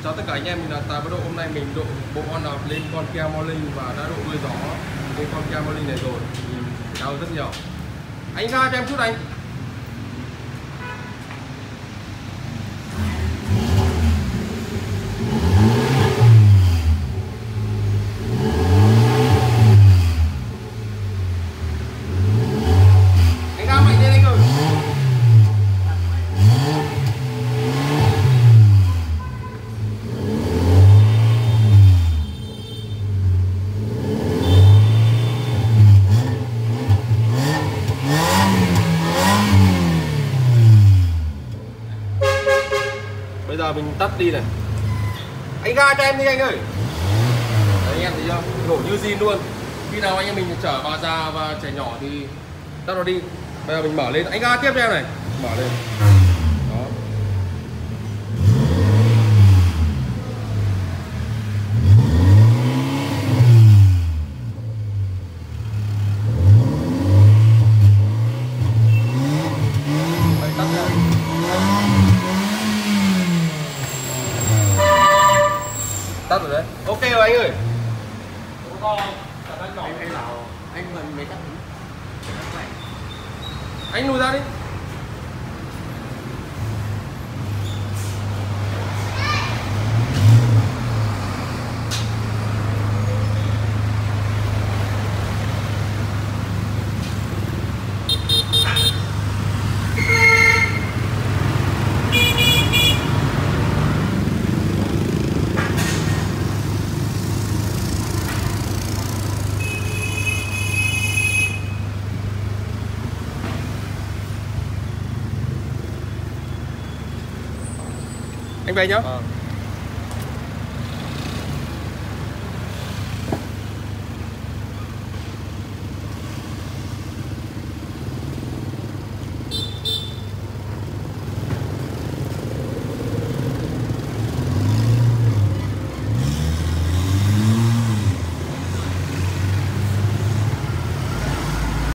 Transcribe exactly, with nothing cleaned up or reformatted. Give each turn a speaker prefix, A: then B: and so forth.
A: Chào tất cả anh em, mình là Tài Bắt Độ. Hôm nay mình độ bộ on đạp lên con Kia Morning và đã độ đuôi gió lên con Kia Morning này rồi, mình cao rất nhiều. Anh ra cho em chút anh. Anh ra mạnh lên anh ơi. Bây giờ mình tắt đi này. Anh ga cho em đi anh ơi. Đấy, anh em thấy chưa? Nổ như zin luôn. Khi nào anh em mình chở bà già và trẻ nhỏ thì tắt nó đi. Bây giờ mình mở lên. Anh ga tiếp cho em này. Mở lên. Đó. Đấy, tắt ra. Tắt rồi đấy. Ok rồi anh ơi.
B: Anh hay nào anh mình mới tắt.
A: Anh lùi ra đi. Anh về nhá.
B: Vâng.